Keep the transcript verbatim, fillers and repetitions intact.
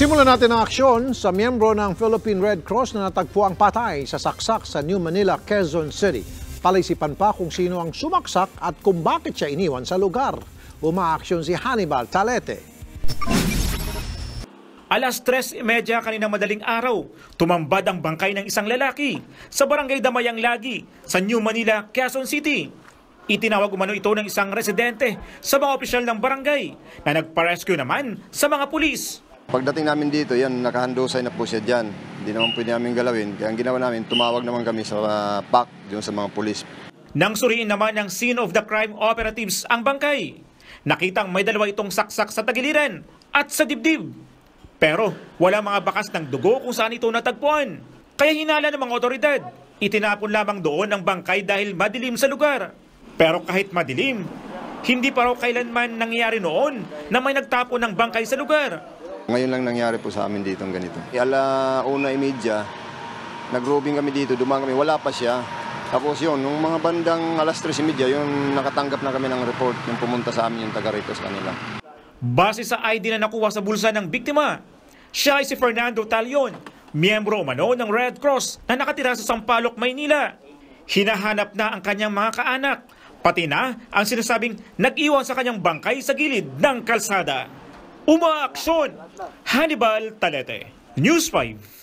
Simulan natin ang aksyon sa miyembro ng Philippine Red Cross na natagpuang patay sa saksak sa New Manila, Quezon City. Palisipan pa kung sino ang sumaksak at kung bakit siya iniwan sa lugar. Umaaksyon si Hannibal Talete. Alas tres trenta kaninang madaling araw, tumambad ang bangkay ng isang lalaki sa barangay Damayang Lagi sa New Manila, Quezon City. Itinawag umano ito ng isang residente sa mga opisyal ng barangay na nagpa-rescue naman sa mga pulis. Pagdating namin dito, yan, nakahandusay na po siya dyan. Hindi naman pwede namin galawin. Kaya ang ginawa namin, tumawag naman kami sa uh, P A C, doon sa mga pulis. Nang suriin naman ng scene of the crime operatives ang bangkay, nakitang may dalawa itong saksak sa tagiliran at sa dibdib. Pero wala mga bakas ng dugo kung saan ito natagpuan. Kaya hinala ng mga otoridad, itinapon lamang doon ang bangkay dahil madilim sa lugar. Pero kahit madilim, hindi pa raw kailanman nangyari noon na may nagtapon ng bangkay sa lugar. Ngayon lang nangyari po sa amin dito ang ganito. Ala una imedya, nag-roving kami dito, dumaan kami, wala pa siya. Tapos yun, nung mga bandang alas tres imedya, yun nakatanggap na kami ng report yung pumunta sa amin yung taga rito sa kanila. Base sa I D na nakuha sa bulsa ng biktima, siya ay si Fernando Talion, miyembro umano ng Red Cross na nakatira sa Sampaloc, Maynila. Hinahanap na ang kanyang mga kaanak, pati na ang sinasabing nag-iwan sa kanyang bangkay sa gilid ng kalsada. Umaaksyon! Hannibal Talete, News five.